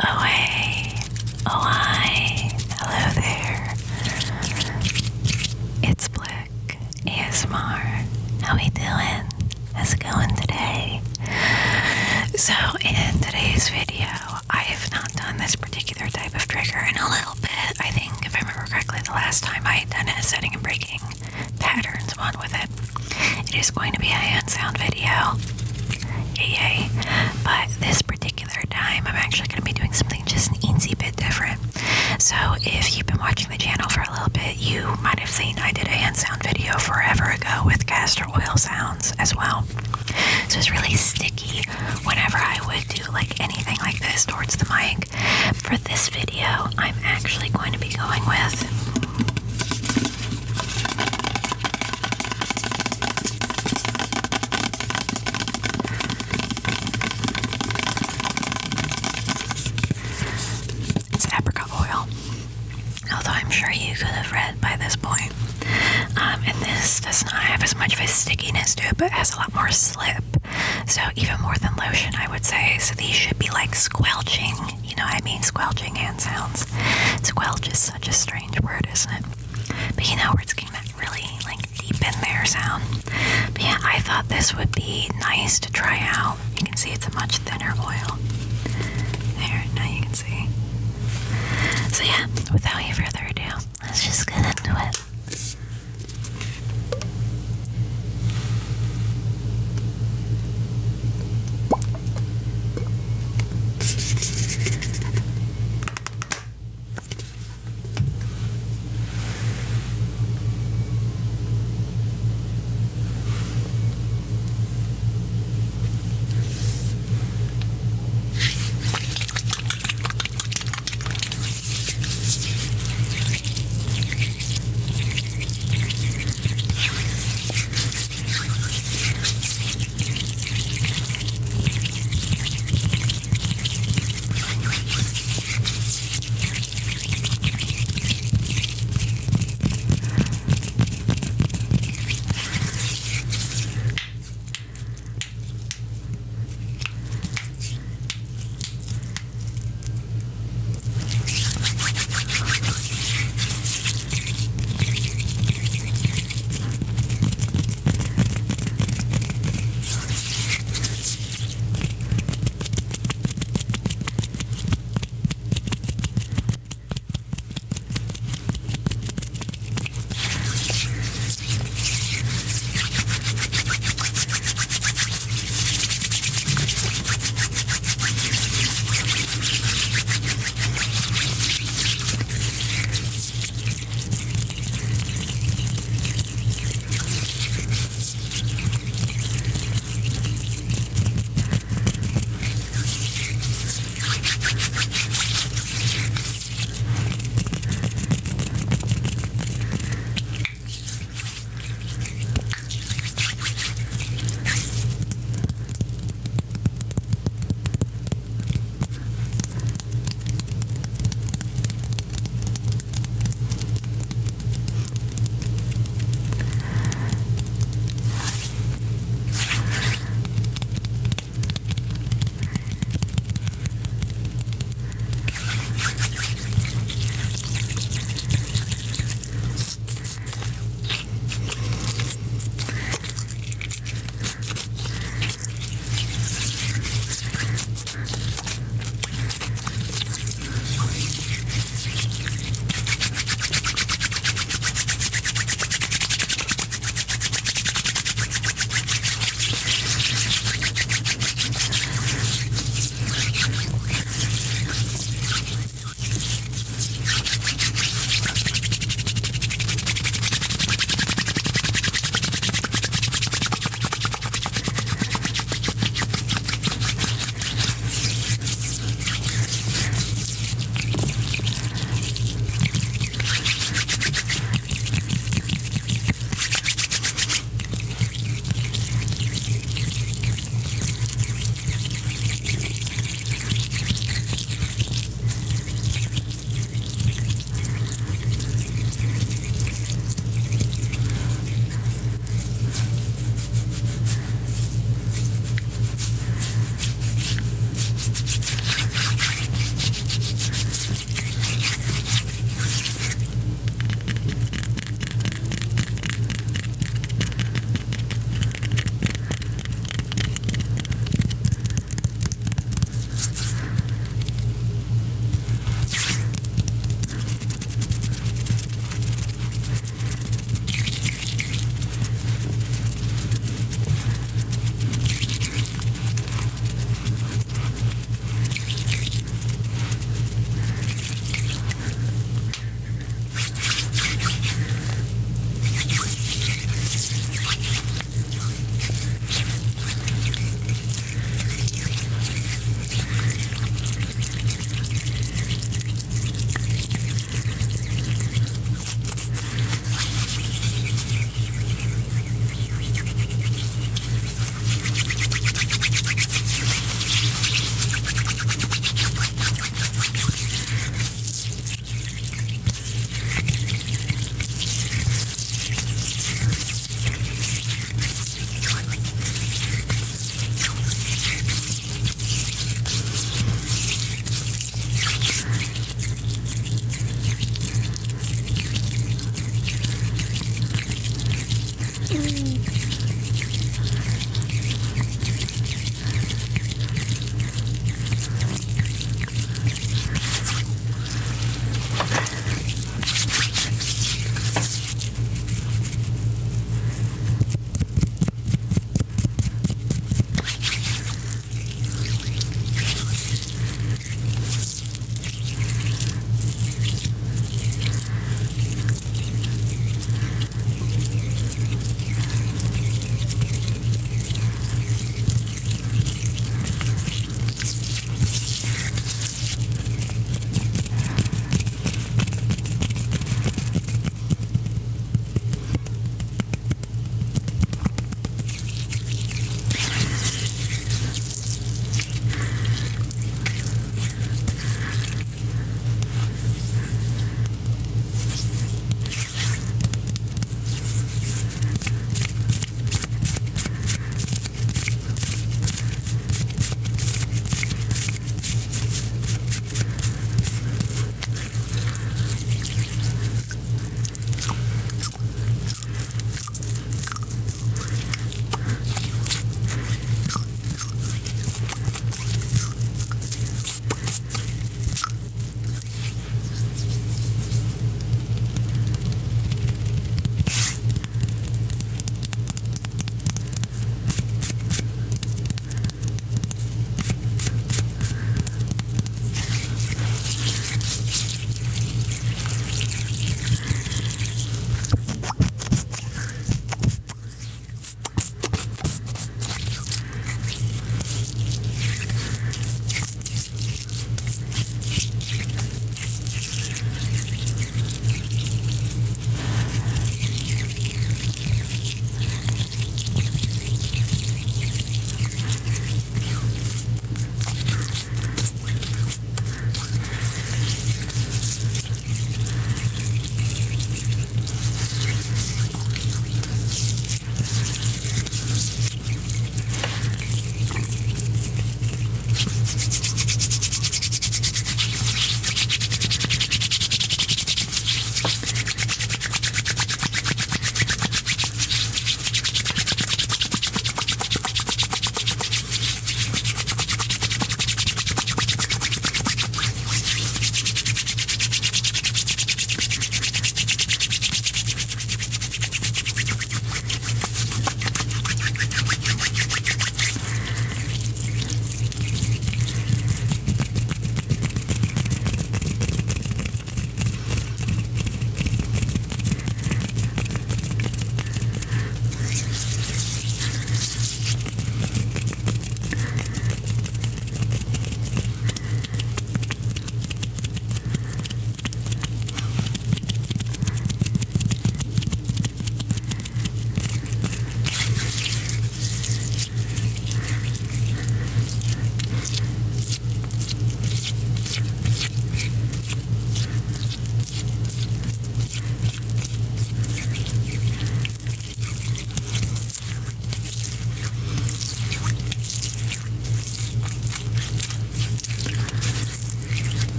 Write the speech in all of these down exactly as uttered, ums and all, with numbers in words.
Oh hey, oh hi, hello there. It's Blick, A S M R. How we doing? How's it going today? So in today's video, I have not done this particular type of trigger in a little bit. I think if I remember correctly, the last time I had done a setting and breaking patterns one with it. It is going to be a hand sound video. Yay yay. But this particular time, I'm actually going to be doing something just an eensy bit different. So if you've been watching the channel for a little bit, you might have seen I did a hand sound video forever ago with castor oil sounds as well. So it's really sticky whenever I would do like anything like this towards the mic. For this video, I'm actually going to be going with apricot oil, although I'm sure you could have read by this point. Um, and this does not have as much of a stickiness to it, but has a lot more slip. So even more than lotion, I would say. So these should be like squelching, you know what I mean? Squelching hand sounds. Squelch is such a strange word, isn't it? But you know where it's getting that really like deep in there sound. But yeah, I thought this would be nice to try out. You can see it's a much thinner oil. There, now you can see. So yeah, without any further ado, let's just get into it.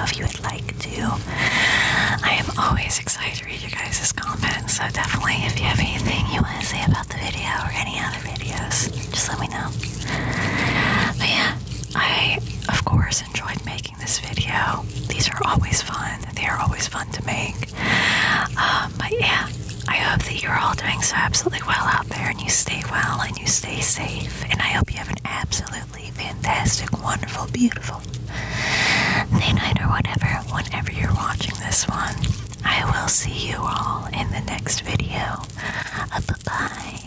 if you would like to. I am always excited to read your guys' comments, so definitely if you have anything you want to say about the video or any other videos, just let me know. But yeah, I, of course, enjoyed making this video. These are always fun. They are always fun to make. Um, but yeah, I hope that you're all doing so absolutely well out there, and you stay well and you stay safe. And I hope you have an absolutely fantastic, wonderful, beautiful day, night, or whatever, whenever you're watching this one. I will see you all in the next video. Uh, bye-bye.